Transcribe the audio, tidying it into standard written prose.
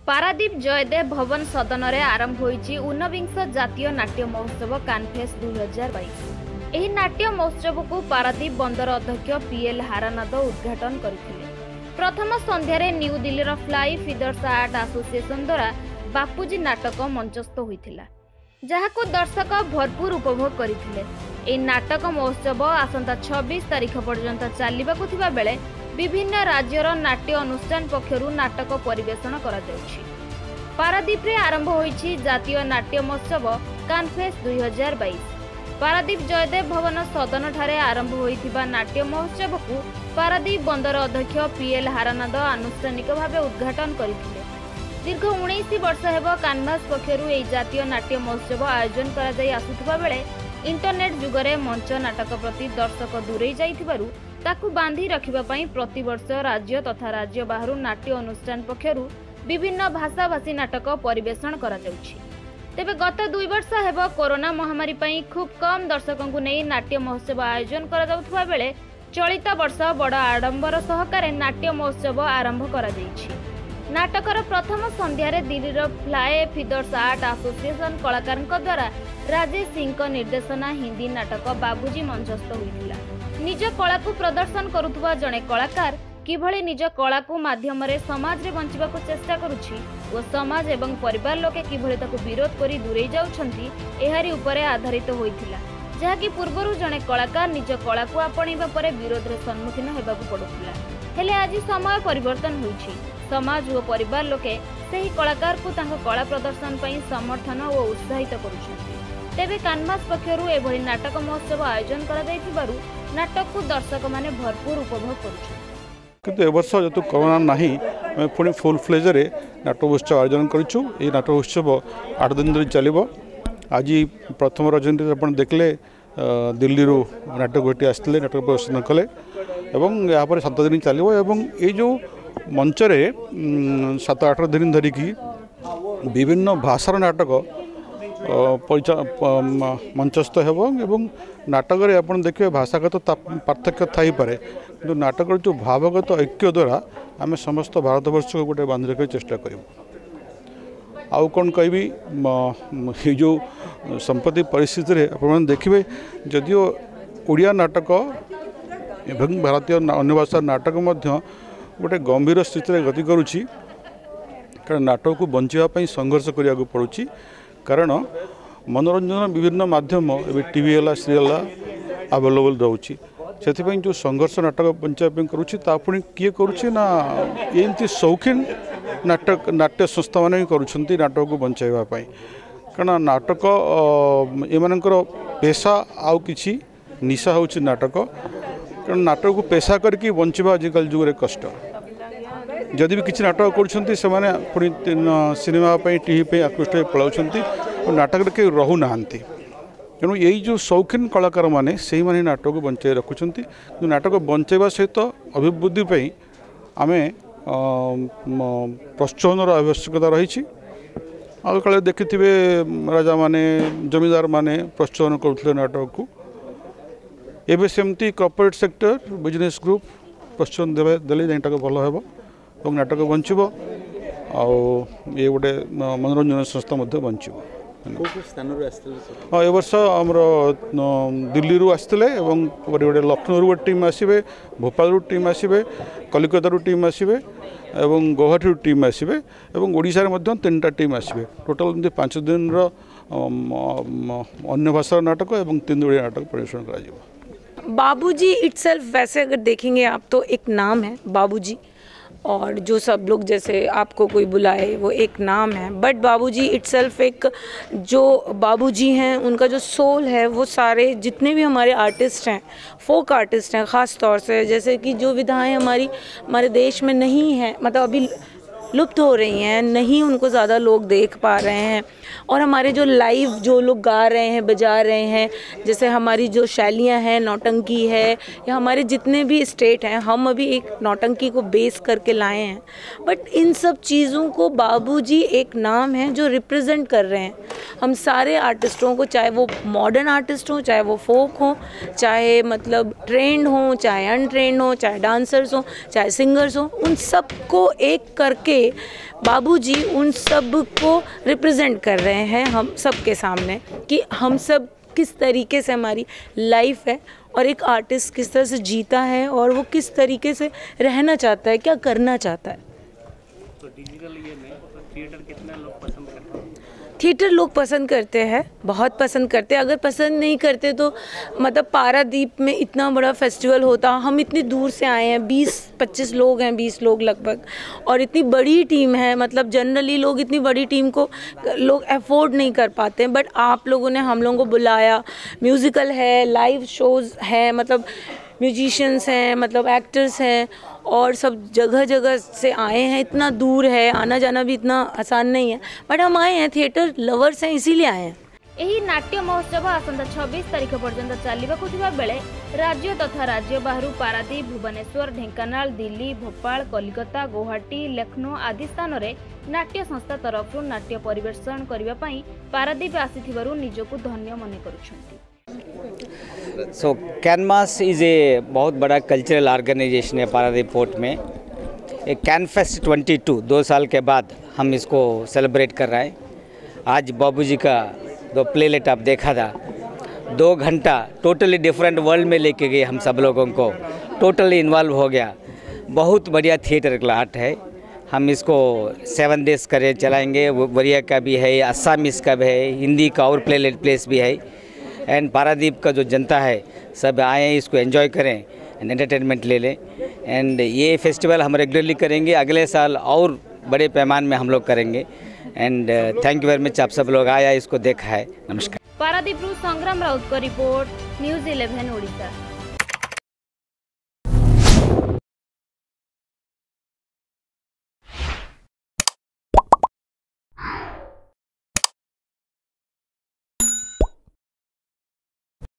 पारादीप जयदेव भवन सदन में आरंभ होईची ऊनविंश जातीय नाट्य महोत्सव कानफेस 2022। एही नाट्य महोत्सव को पारादीप बंदर अध्यक्ष पीएल हारानाद उद्घाटन करथिले। प्रथम संध्यारे New Delhi fly feeders art association द्वारा बापूजी नाटक मंचस्थ होइथिला, जहाको दर्शक भरपूर उपभोग करथिले। एही नाटक महोत्सव आसंता 26 तारीख पर्यंत चलिबाकु थिबा बेले विभिन्न राज्यर नाट्य अनुष्ठान पक्षरु नाटक परिवेषण करा जाउछि। पारादीप रे आरंभ होईछि जातीय नाट्य महोत्सव कानफेस 2022। पारादीप जयदेव भवन सदन ठारे आरंभ होइथिबा नाट्य महोत्सव को पारादीप बंदर अध्यक्ष पीएल हारानाद आनुष्ठानिक भावे उद्घाटन करथिले। दीर्घ 19 वर्ष हेबो कानभास पक्षरु एही जातीय नाट्य महोत्सव आयोजन करा जाई आसुथिबा बेले इंटरनेट जुगरे मंच नाटक प्रति दर्शक दूरेई जाइथिबारु ताकू बांधी रखिबा पई प्रतिवर्ष राज्य तथा राज्य बाहरु नाट्य अनुष्ठान पक्षरु विभिन्न भाषाभाषी नाटक परिवेषण करा जाउछि। तेबे गत 2 वर्ष हेबो कोरोना महामारी पई खूब कम दर्शकंकु नै नाट्य महोत्सव आयोजन करा जाउथबा बेले चलित वर्ष बड़ आडंबर सहकारे नाट्य महोत्सव आरंभ करा जाइछि। नाटकर प्रथम संध्यारे Delhi fly feeders art association कलाकारंक द्वारा राजेश सिंह निर्देशना हिंदी नाटक बाबूजी मंचस्थ होइथिला। निज कला को प्रदर्शन करुथुवा जणे कलाकार किभଳି निज कला को माध्यम रे समाज रे बंचिबाकू चेष्टा करुछि ओ समाज एवं परिवार लोके किभଳି ताकू विरोध करी दूरेई जाउछंती एहारी उपरे आधारित होइथिला, जहाकि पूर्वरु जणे कलाकार निज कला को आपणीबा परे विरोध रे सम्मुखीन हेबाकू पडुथिला। हेले आज समय परिवर्तन होइछि। समाज और परिवार लोके सेही कलाकार को तांको कला प्रदर्शन पई समर्थन और उत्साहित करुछंती। तेबे कानभास पक्षरु एभଳି नाटक महोत्सव आयोजन करा जाइथिबारु नाटक को दर्शक माने भरपूर उपभोग करुछंती। किंतु ए वर्ष जेतु कोरोना नाही आमे पुणी फुल फ्लेज रे नाटक उत्सव आयोजन करिछु। ए नाटक उत्सव 8 दिन धरि चलिबो। आज प्रथम रजनी आपण देखले दिल्ली रो नाटक गोटी आस्थिले नाटक प्रदर्शन कले एवं यहाँ पर 7 दिन चलिबो एवं ए जो मंच रे 7-8 दिन धरि की विभिन्न भाषार नाटक मंचस्थ एवं नाटक रे आपण देखिए भाषागत पार्थक्य थाई पारे, किंतु नाटक जो भावगत ऐक्य द्वारा आम समस्त भारतवर्ष को गोटे बांधि रखा चेष्टा करूँ। आउ कौन कहबी ये जो संपत्ति परिस्थिति रे आपण देखिए जदियो ओडिया नाटक एवं भारतीय अन्य भाषा नाटक मध्य गोटे गंभीर स्थिति रे गति करुछि, कारण नाटक को बंचापी संघर्ष करिया को पड़ुछि। कारण मनोरंजन विभिन्न माध्यम ए टीवी है सीरियल अवेलेबल रोचे, से जो संघर्ष नाटक बंचापी करुँची पुणी किए करुँची ना एमती शौकीन नाट्य संस्था मैंने करुँच नाटक को बचाइवाई। कारण नाटक एमनकर पेशा आउ कि निशा हूँ नाटक। कारण नाटक को पेशा करके बंचवा आजिकल जुगे कष्ट। जदि भी किसी नाटक करुँच सिनेमा टीवी आकृष्ट हो पलाउंट और नाटक के रहू ना। तेणु यही जो शौकीन कलाकार मैंने से ही नाटक को बंचाई रखुंट। नाटक बंचाइवा सहित अभिवृद्धि आम प्रोत्साहन आवश्यकता रही। आग काले देखि राजा माने जमीदार माने प्रोत्साहन करुले नाटक को। एवं सेमती कॉर्पोरेट सेक्टर बिजनेस ग्रुप प्रोत्साहन देले नाटक भल हे नाटक बंचब ये गोटे मनोरंजन संस्था बंचब। हाँ, ए वर्ष आमर दिल्ली आसते गोटे लखनऊ टीम आसवे, भोपाल टीम आसवे, कलिकता टीम आसवे, गुवाहाटी टीम आसवे, ओडिशा रे 3टा टीम आसवे। टोटाल 5 दिन अन्य भाषा नाटक और 3 ओडिया नाटक परिवेषण करा। बाबूजी इटसेल्फ वैसे अगर देखेंगे आप तो एक नाम है बाबूजी, और जो सब लोग जैसे आपको कोई बुलाए वो एक नाम है, बट बाबूजी इटसेल्फ एक जो बाबूजी हैं उनका जो सोल है वो सारे जितने भी हमारे आर्टिस्ट हैं, फोक आर्टिस्ट हैं ख़ास तौर से, जैसे कि जो विधाएं हमारे देश में नहीं हैं, मतलब अभी लुप्त हो रही हैं, नहीं उनको ज़्यादा लोग देख पा रहे हैं, और हमारे जो लाइव जो लोग गा रहे हैं बजा रहे हैं, जैसे हमारी जो शैलियाँ हैं नौटंकी है या हमारे जितने भी स्टेट हैं, हम अभी एक नौटंकी को बेस करके लाए हैं। बट इन सब चीज़ों को बाबूजी एक नाम है जो रिप्रेजेंट कर रहे हैं। हम सारे आर्टिस्टों को, चाहे वो मॉडर्न आर्टिस्ट हों, चाहे वो फोक हों, चाहे मतलब ट्रेंड हों, चाहे अनट्रेंड हों, चाहे डांसर्स हों, चाहे सिंगर्स हों, उन सबको एक करके बाबूजी उन सब को रिप्रेजेंट कर रहे हैं हम सबके सामने कि हम सब किस तरीके से हमारी लाइफ है और एक आर्टिस्ट किस तरह से जीता है और वो किस तरीके से रहना चाहता है, क्या करना चाहता है। तो डिजिटल ये में थिएटर कितना लोग पसंद करते हैं? थिएटर लोग पसंद करते हैं, बहुत पसंद करते हैं। अगर पसंद नहीं करते तो मतलब पारादीप में इतना बड़ा फेस्टिवल होता, हम इतनी दूर से आए हैं, 20-25 लोग हैं, 20 लोग लगभग, और इतनी बड़ी टीम है। मतलब जनरली लोग इतनी बड़ी टीम को लोग अफोर्ड नहीं कर पाते हैं, बट आप लोगों ने हम लोगों को बुलाया, म्यूज़िकल है, लाइव शोज़ है, मतलब म्यूजिशियंस हैं, मतलब एक्टर्स हैं, और सब जगह जगह से आए हैं। इतना दूर है, आना जाना भी इतना आसान नहीं है, बट हम आए हैं, थिएटर लवर्स हैं, इसीलिए आए हैं। ଏହି ନାଟ୍ୟ ମହୋତ୍ସବ ଆସନ୍ତା 26 ତାରିଖ ପର୍ଯ୍ୟନ୍ତ ଚାଲିବାକୁ ଥିବା ବେଳେ ରାଜ୍ୟ ତଥା ରାଜ୍ୟ ବାହାରୁ ପାରାଦୀପ, ଭୁବନେଶ୍ୱର, ଢେଙ୍କାନାଳ, ଦିଲ୍ଲୀ, ଭୋପାଳ, କଲିକତା, ଗୌହାଟୀ, ଲକ୍ଷ୍ନୌ ଆଦି ସ୍ଥାନରେ ନାଟ୍ୟ ସଂସ୍ଥା ତରଫରୁ ନାଟ୍ୟ ପରିବେଷଣ କରିବା ପାଇଁ ପାରାଦୀପ ଆସିଥିବାରୁ ନିଜକୁ ଧନ୍ୟ ମନେ କରୁଛନ୍ତି। सो कैनमास इज़ ए बहुत बड़ा कल्चरल ऑर्गेनाइजेशन है पारादीप पोर्ट में। एक कैनफेस्ट 22 2 साल के बाद हम इसको सेलिब्रेट कर रहे हैं। आज बाबूजी का जो प्लेलेट आप देखा था, 2 घंटा टोटली डिफरेंट वर्ल्ड में लेके गए हम सब लोगों को, टोटली इन्वॉल्व हो गया। बहुत बढ़िया थिएटर का आर्ट है। हम इसको 7 डेज करे चलाएंगे। वरिया का भी है, असमीज का भी है, हिंदी का और प्लेस भी है। एंड पारादीप का जो जनता है सब आए, इसको एंजॉय करें एंड एंटरटेनमेंट ले लें। एंड ये फेस्टिवल हम रेगुलरली करेंगे, अगले साल और बड़े पैमाने में हम लोग करेंगे। And thank you very much, आप सब लोग आया, इसको देखा है। नमस्कार। पारादीप संग्राम राउत को रिपोर्ट, न्यूज़ 11 ओडिशा।